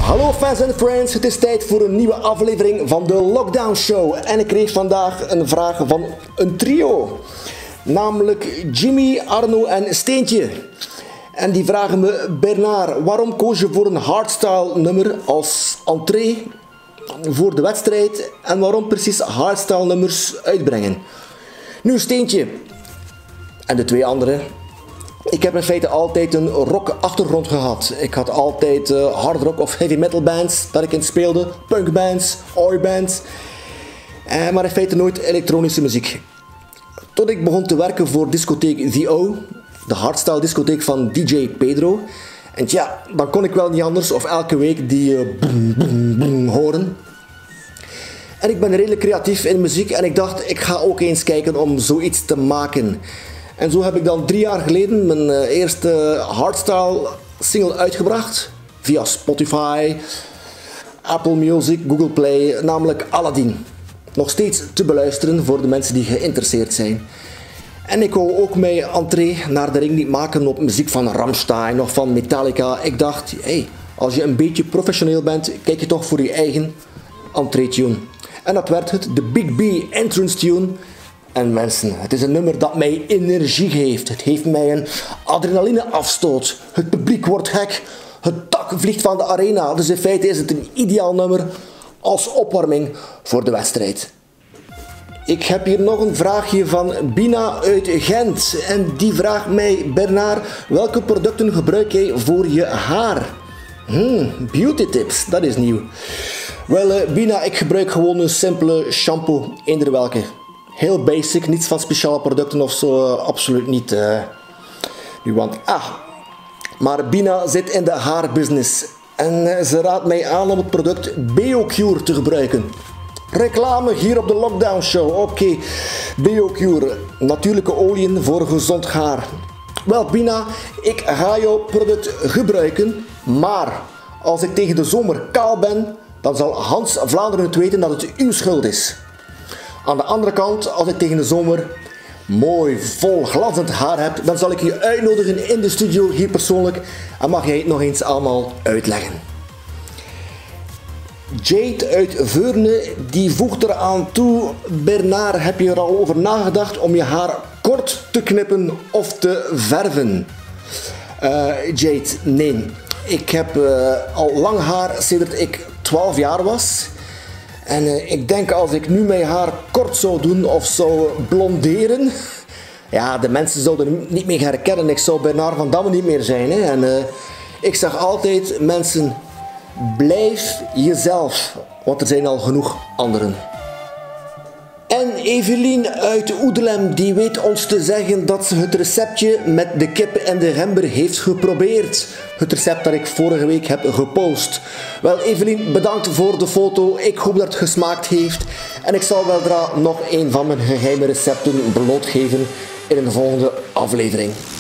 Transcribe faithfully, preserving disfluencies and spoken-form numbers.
Hallo fans en friends, het is tijd voor een nieuwe aflevering van de Lockdown Show. En ik kreeg vandaag een vraag van een trio. Namelijk Jimmy, Arno en Steentje. En die vragen me: Bernard, waarom koos je voor een hardstyle nummer als entree voor de wedstrijd? En waarom precies hardstyle nummers uitbrengen? Nu Steentje en de twee anderen. Ik heb in feite altijd een rock achtergrond gehad. Ik had altijd uh, hard rock of heavy metal bands dat ik in speelde, punk bands, oi bands, eh, maar in feite nooit elektronische muziek. Tot ik begon te werken voor discotheek The O, de hardstyle discotheek van D J Pedro. En tja, dan kon ik wel niet anders of elke week die uh, boom, boom, boom horen. En ik ben redelijk creatief in muziek en ik dacht, ik ga ook eens kijken om zoiets te maken. En zo heb ik dan drie jaar geleden mijn uh, eerste hardstyle single uitgebracht. Via Spotify, Apple Music, Google Play, namelijk Aladdin. Nog steeds te beluisteren voor de mensen die geïnteresseerd zijn. En ik wou ook mijn entree naar de ring niet maken op muziek van Rammstein of van Metallica. Ik dacht, hey, als je een beetje professioneel bent, kijk je toch voor je eigen entree tune. En dat werd het, de Big B entrance tune. En mensen, het is een nummer dat mij energie geeft. Het heeft mij een adrenalineafstoot. Het publiek wordt gek. Het dak vliegt van de arena. Dus in feite is het een ideaal nummer als opwarming voor de wedstrijd. Ik heb hier nog een vraagje van Bina uit Gent. En die vraagt mij: Bernard, welke producten gebruik jij voor je haar? Hmm, beauty tips, dat is nieuw. Wel uh, Bina, ik gebruik gewoon een simpele shampoo, eender welke. Heel basic, niets van speciale producten of zo, uh, absoluut niet. Uh, nu want, ah, maar Bina zit in de haarbusiness en uh, ze raadt mij aan om het product BioCure te gebruiken. Reclame hier op de Lockdown Show. Oké, okay. BioCure, natuurlijke oliën voor gezond haar. Wel Bina, ik ga jouw product gebruiken, maar als ik tegen de zomer kaal ben, dan zal Hans Vlaanderen het weten dat het uw schuld is. Aan de andere kant, als ik tegen de zomer mooi, vol, glanzend haar heb, dan zal ik je uitnodigen in de studio hier persoonlijk en mag jij het nog eens allemaal uitleggen. Jade uit Veurne, die voegt eraan toe: Bernard, heb je er al over nagedacht om je haar kort te knippen of te verven? Uh, Jade, nee. Ik heb uh, al lang haar sedert ik twaalf jaar was. En uh, ik denk als ik nu mijn haar kort zou doen of zou blonderen, ja, de mensen zouden er niet meer herkennen. Ik zou Bernard van Damme niet meer zijn. Hè. En uh, ik zeg altijd, mensen, blijf jezelf, want er zijn al genoeg anderen. En Evelien uit Oedelem, die weet ons te zeggen dat ze het receptje met de kip en de gember heeft geprobeerd. Het recept dat ik vorige week heb gepost. Wel Evelien, bedankt voor de foto. Ik hoop dat het gesmaakt heeft. En ik zal weldra nog een van mijn geheime recepten blootgeven in een volgende aflevering.